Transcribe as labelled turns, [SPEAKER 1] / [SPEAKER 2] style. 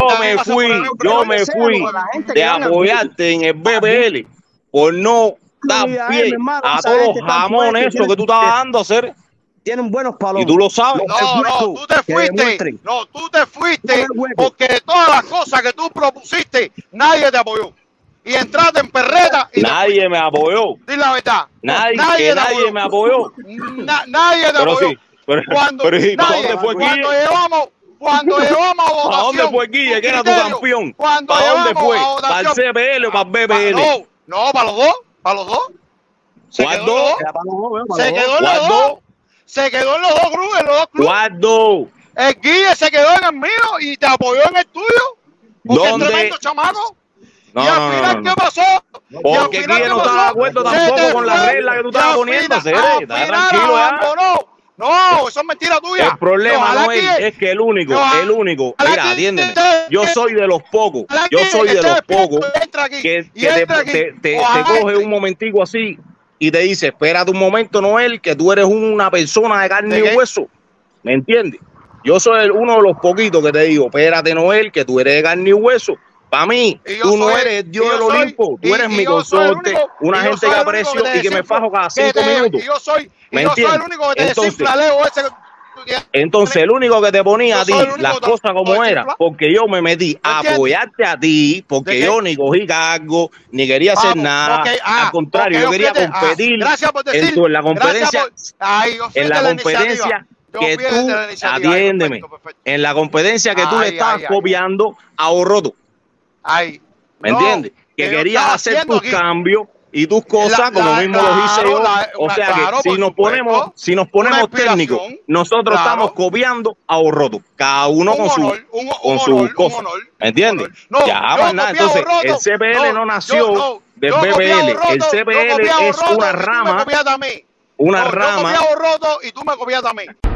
[SPEAKER 1] yo me fui de apoyarte en el BPL por no dar pie a todos los jamones esos que tú estabas dando a hacer.
[SPEAKER 2] Tienen buenos palomos.
[SPEAKER 1] Y tú lo sabes.
[SPEAKER 3] No, tú te fuiste. No, tú te fuiste porque de todas las cosas que tú propusiste, nadie te apoyó. Y entraste en perreta. Y
[SPEAKER 1] nadie me apoyó.
[SPEAKER 3] Dile la verdad.
[SPEAKER 1] Nadie me apoyó.
[SPEAKER 3] Nadie te apoyó.
[SPEAKER 1] Cuando
[SPEAKER 3] llevamos a votación.
[SPEAKER 1] ¿A dónde fue Guille, que era tu campeón? ¿Para dónde fue? ¿Para el CPL o para el BPL?
[SPEAKER 3] No, para los dos. Para los dos. Se quedó en los dos. Se quedó en los dos clubes,
[SPEAKER 1] Guardo.
[SPEAKER 3] El Guille se quedó en el mío y te apoyó en el tuyo. Porque es tremendo chamaco.
[SPEAKER 1] No,
[SPEAKER 3] y al final, ¿qué pasó?
[SPEAKER 1] Porque Guille no estaba de acuerdo tampoco con la regla que tú estabas poniendo. Está tranquilo ya.
[SPEAKER 3] No, eso es mentira tuya.
[SPEAKER 1] El problema no es que el único, mira, atiéndeme. Yo soy de los pocos, que te coge un momentico así y te dice, espérate un momento, Noel, que tú eres una persona de carne y hueso. ¿Me entiendes? Yo soy uno de los poquitos que te digo, espérate, Noel, que tú eres de carne y hueso. Para mí, tú no eres Dios del Olimpo, tú eres mi consorte, una gente que aprecio y que me fajo cada 5 minutos. ¿Me entiendes? Entonces, el único que te ponía a ti las cosas como era, porque yo me metí a apoyarte a ti, porque yo ni cogí cargo, ni quería hacer nada. Al contrario, yo quería competir en la competencia, que tú, atiéndeme, en la competencia que tú le estabas copiando a Orroto. ¿Me entiendes? Que querías hacer tus cambios y tus cosas como mismo los hice yo. O sea que si nos ponemos técnicos, nosotros estamos copiando a Orroto, cada uno con sus cosas. ¿Me entiendes? Ya más nada. Entonces, el CPL no nació del BPL. El CPL es una rama.
[SPEAKER 3] Yo copié a Orroto y tú me copiaste a mí.